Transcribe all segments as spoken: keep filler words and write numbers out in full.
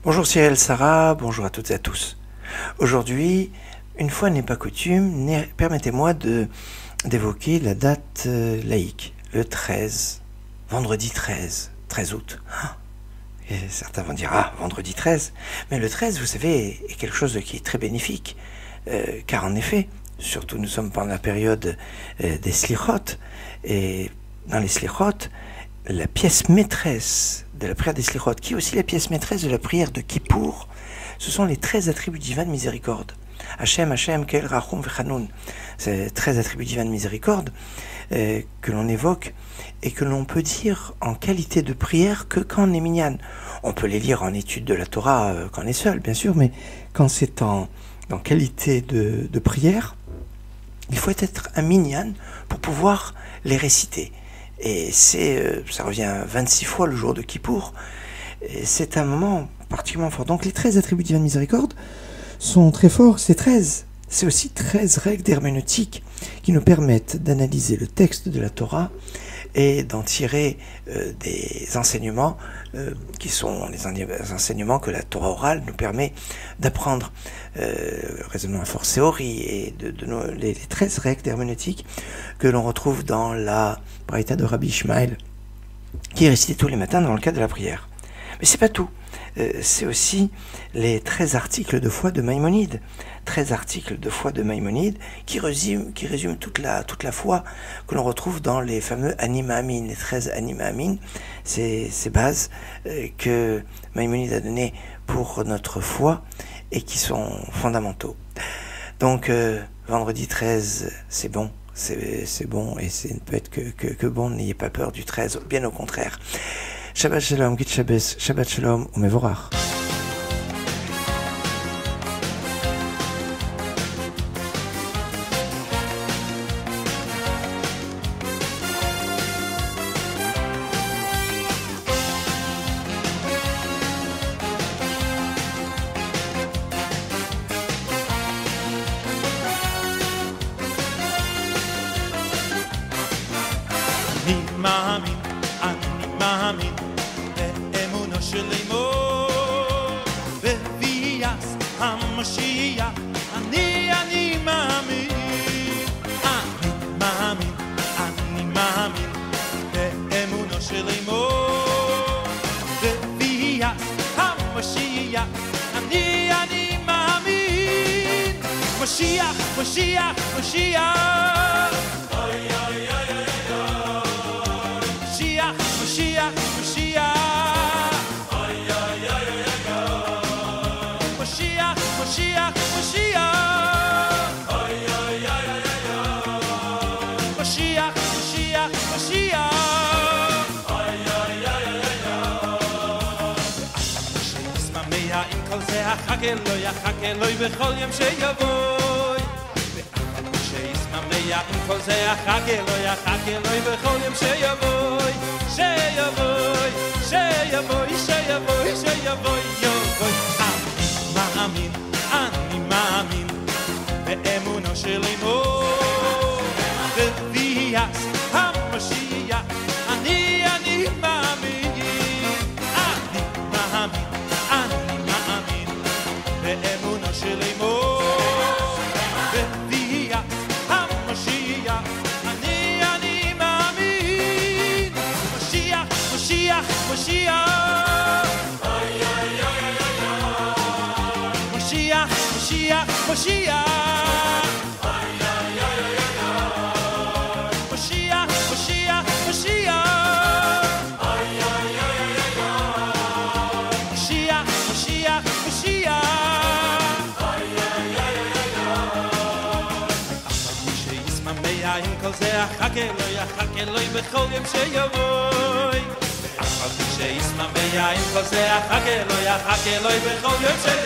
Bonjour Cyril, Sarah, bonjour à toutes et à tous. Aujourd'hui, une fois n'est pas coutume, permettez-moi de d'évoquer la date euh, laïque, le treize, vendredi treize, treize août. Et certains vont dire, ah, vendredi treize, mais le treize, vous savez, est quelque chose qui est très bénéfique, euh, car en effet, surtout nous sommes pendant la période euh, des slichot, et dans les slichot, la pièce maîtresse de la prière des slichot, qui est aussi la pièce maîtresse de la prière de Kippour, ce sont les treize attributs divins de miséricorde. Hachem, Hachem, Kel, Rachum, Vechanoun. C'est treize attributs divins de miséricorde euh, que l'on évoque et que l'on peut dire en qualité de prière que quand on est minyan. On peut les lire en étude de la Torah euh, quand on est seul, bien sûr, mais quand c'est en, en qualité de, de prière, il faut être un minyan pour pouvoir les réciter. Et c'est, euh, ça revient vingt-six fois le jour de Kippour. Et c'est un moment particulièrement fort. Donc les treize attributs divins de miséricorde sont très forts, c'est treize. C'est aussi treize règles d'herméneutique qui nous permettent d'analyser le texte de la Torah et d'en tirer euh, des enseignements euh, qui sont les enseignements que la Torah orale nous permet d'apprendre. Euh, le raisonnement à force théorie et de, de nos, les, les treize règles d'herméneutique que l'on retrouve dans la Braïta de Rabbi Ishmael qui est récitée tous les matins dans le cadre de la prière. Mais c'est pas tout. Euh, c'est aussi les treize articles de foi de Maïmonide. treize articles de foi de Maïmonide qui résument, qui résument toute, la, toute la foi que l'on retrouve dans les fameux Anima Amin. Les treize Anima Amin, c'est ces bases euh, que Maïmonide a données pour notre foi et qui sont fondamentaux. Donc, euh, vendredi treize, c'est bon. C'est bon et ça ne peut être que, que, que bon. N'ayez pas peur du treize, bien au contraire. Shabbat Shalom, Git Shabbos, Shabbat Shalom, Umevorach.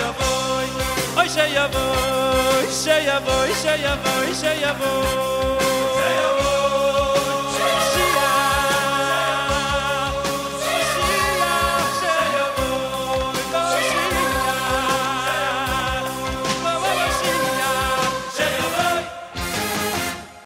Oy sheyavoy, sheyavoy, sheyavoy, sheyavoy.